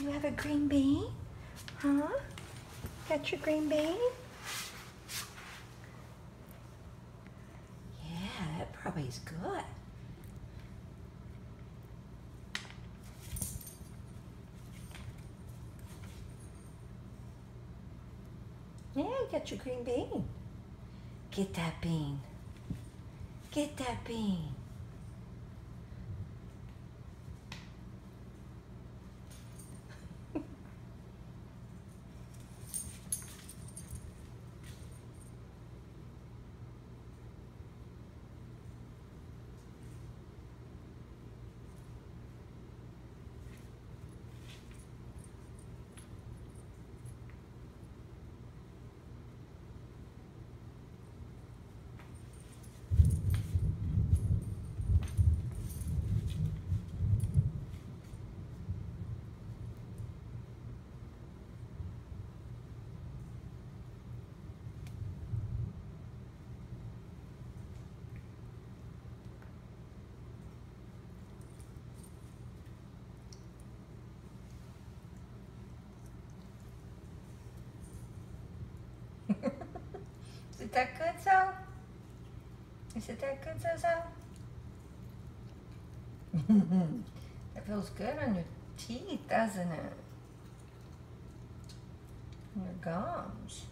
You have a green bean? Huh? Got your green bean? Yeah, that probably is good. Yeah, you got your green bean. Get that bean. Get that bean. Is it that good, Zoe? Is it that good, Zoe? That feels good on your teeth, doesn't it? On your gums.